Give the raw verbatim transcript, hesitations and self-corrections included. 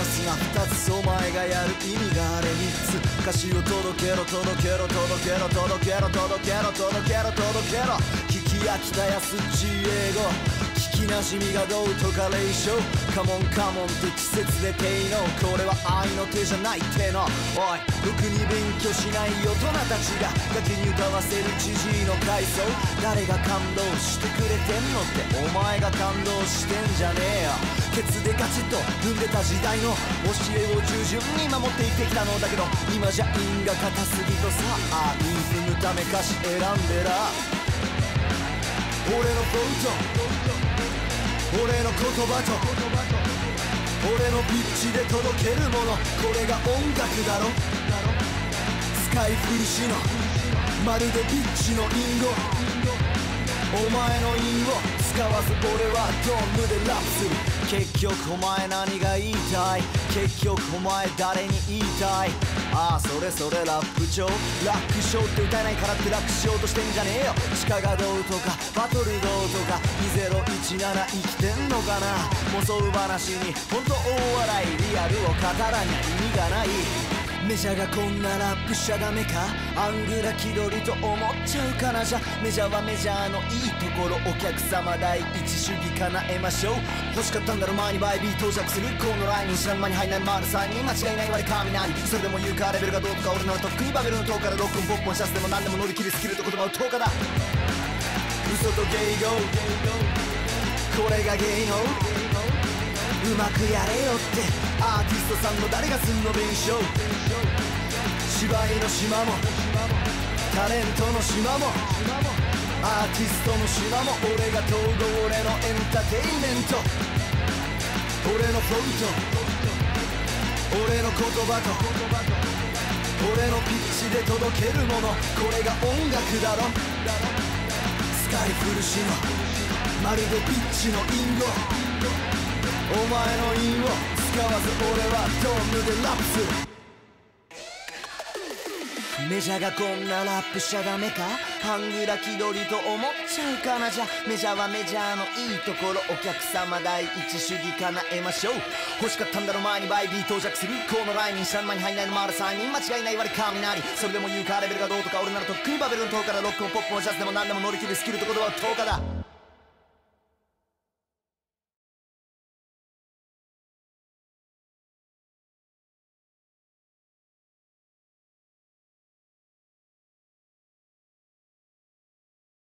スがふたつ、お前がやる意味があれみっつ。歌詞を届けろ届けろ届けろ届けろ届けろ届けろ届けろ。聞き飽きたやすっち英語、聞きなじみがどうとか霊障。カモンカモンって季節で低能、これは愛の手じゃないっての。おい、ろくに勉強しない大人たちがガキに歌わせるジジイの階層。誰が感動してくれてんのって、お前が感動してんじゃねえよ。ケツでガチッと踏んでた時代の教えを従順に守って生きてきたのだけど、今じゃ韻が硬すぎとさあ、韻踏むため歌詞選んでら。俺のフォント、俺の言葉と俺のピッチで届けるもの、これが音楽だろ。使い古しのまるでピッチの隠語、お前の韻を使わず俺はドームでラップする。結局お前何が言いたい、結局お前誰に言いたい。ああそれそれラップ調、ラックショーって歌えないからってラックしようとしてんじゃねえよ。地下がどうとかバトルどうとかにせんじゅうなな生きてんのかな。妄想話にほんと大笑い、リアルを語らにゃ意味がない。メジャーがこんなラップしちゃダメか、アングラ気取りと思っちゃうかな。じゃメジャーはメジャーのいいところ、お客様第一主義叶えましょう。欲しかったんだろ前にバイビー到着するこのライン、知らん間に入んないマルサインに間違いない割り雷。それでも言うかレベルがどうとか、俺ならとっくにバベルの塔からロックンポップンシャツでも何でも乗り切るスキルと言葉をとおかだ。嘘と芸語、これが芸能、うまくやれよってアーティストさんの誰がすんの弁償。芝居の島もタレントの島もアーティストの島も、俺が統合、俺のエンターテインメント。俺のフォント、俺の言葉と俺のピッチで届けるもの、これが音楽だろ。使い古しのまるでピッチの隠語、お前の韻を使わず俺はドームでラップする。メジャーがこんなラップしちゃダメか、ハングラ気取りと思っちゃうかな。じゃメジャーはメジャーのいいところ、お客様第一主義叶えましょう。欲しかったんだろ前にバイビー到着するこのラインに知らん間に入んないのマルサインに間違いない割り雷。それでも言うかレベルがどうとか、俺ならとっくにバベルの塔からロックンポップもジャズでも何でも乗り切るスキルと言葉をとおかだ。